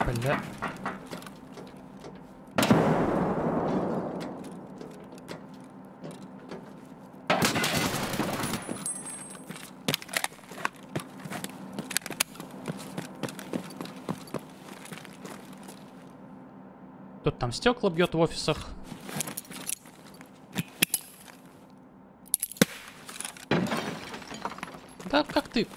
Бля. Кто-то там стекла бьет в офисах. Да как ты?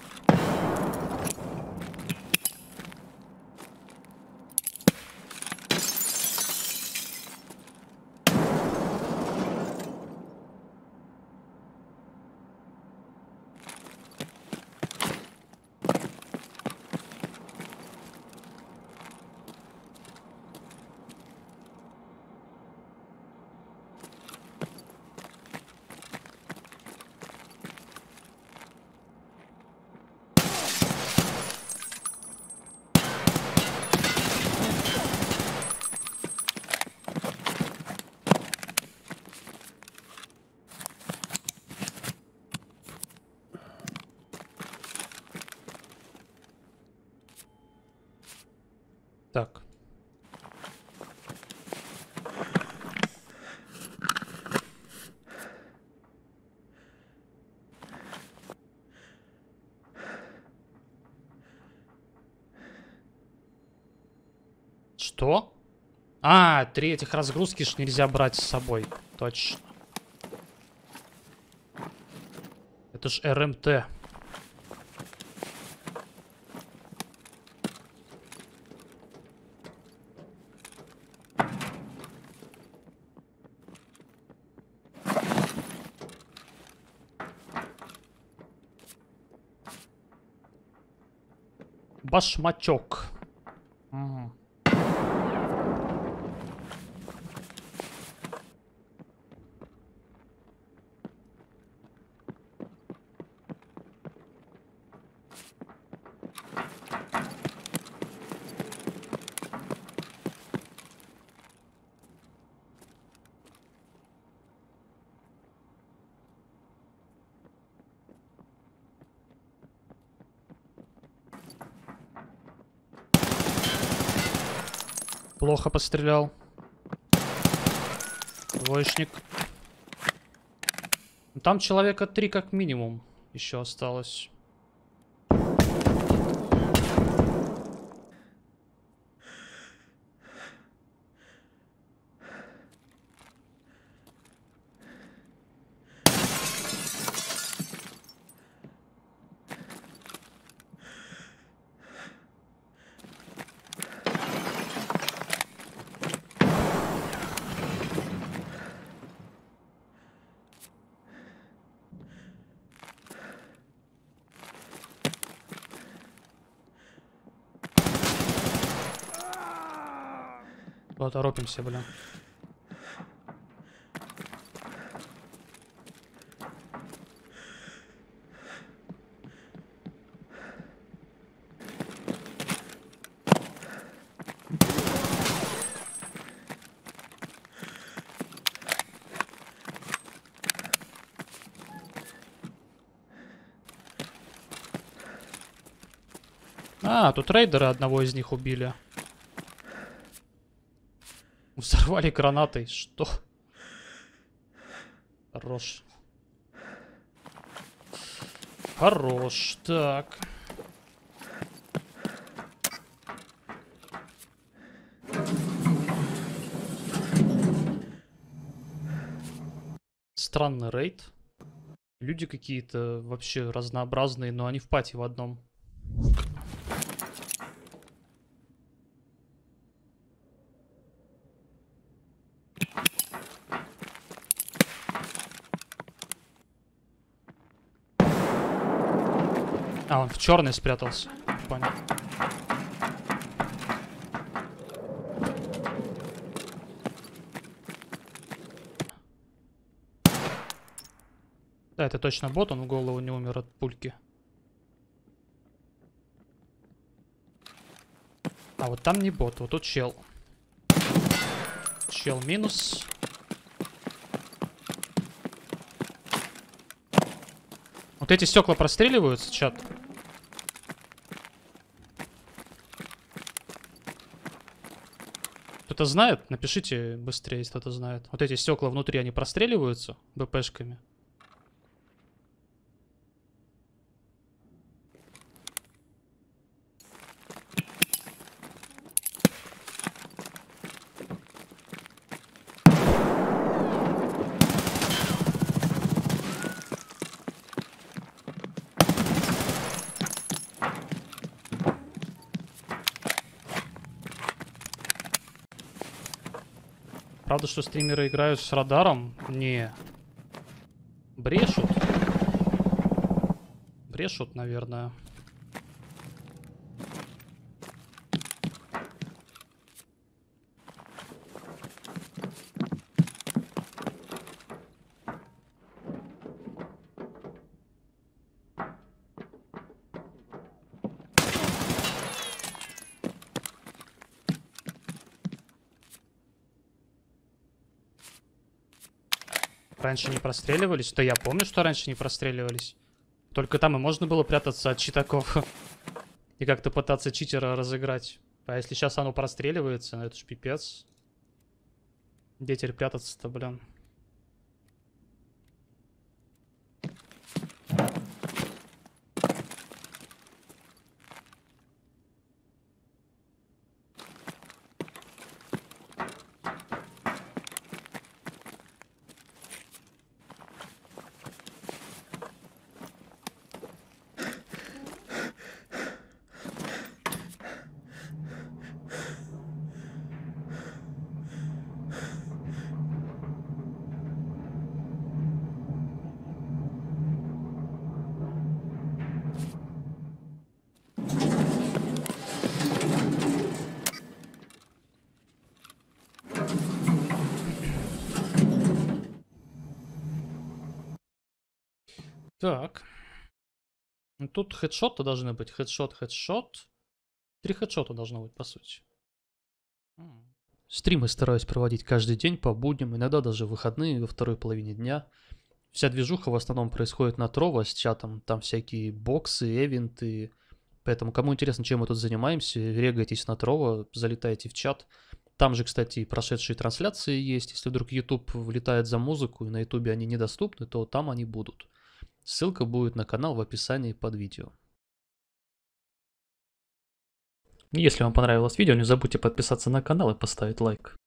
Так. Что? А, 3 этих разгрузки ж нельзя брать с собой. Точно. Это ж РМТ. Башмачок. Угу. Плохо пострелял. Двоечник. Там человека 3 как минимум еще осталось. Поторопимся, блин. А, тут рейдеры одного из них убили. Взорвали гранатой. Что? Хорош. Хорош. Так. Странный рейд. Люди какие-то вообще разнообразные, но они в пати в одном. А, он в черный спрятался. Понял. Да, это точно бот, он в голову не умер от пульки. А вот там не бот, вот тут чел. Чел минус. Вот эти стекла простреливаются, чат. Кто-то знает? Напишите быстрее, если кто-то знает. Вот эти стекла внутри, они простреливаются БПшками? Правда, что стримеры играют с радаром? Не. Брешут. Брешут, наверное. Раньше не простреливались? Да я помню, что раньше не простреливались. Только там и можно было прятаться от читаков. И как-то пытаться читера разыграть. А если сейчас оно простреливается, это ж пипец. Где теперь прятаться-то, блин? Так. Ну, тут хедшоты должны быть. Хедшот, хедшот. 3 хедшота должно быть, по сути. Стримы стараюсь проводить каждый день по будням, иногда даже в выходные во второй половине дня. Вся движуха в основном происходит на Trovo с чатом. Там всякие боксы, эвенты. Поэтому, кому интересно, чем мы тут занимаемся, регайтесь на Trovo, залетайте в чат. Там же, кстати, прошедшие трансляции есть. Если вдруг YouTube влетает за музыку и на YouTube они недоступны, то там они будут. Ссылка будет на канал в описании под видео. Если вам понравилось видео, не забудьте подписаться на канал и поставить лайк.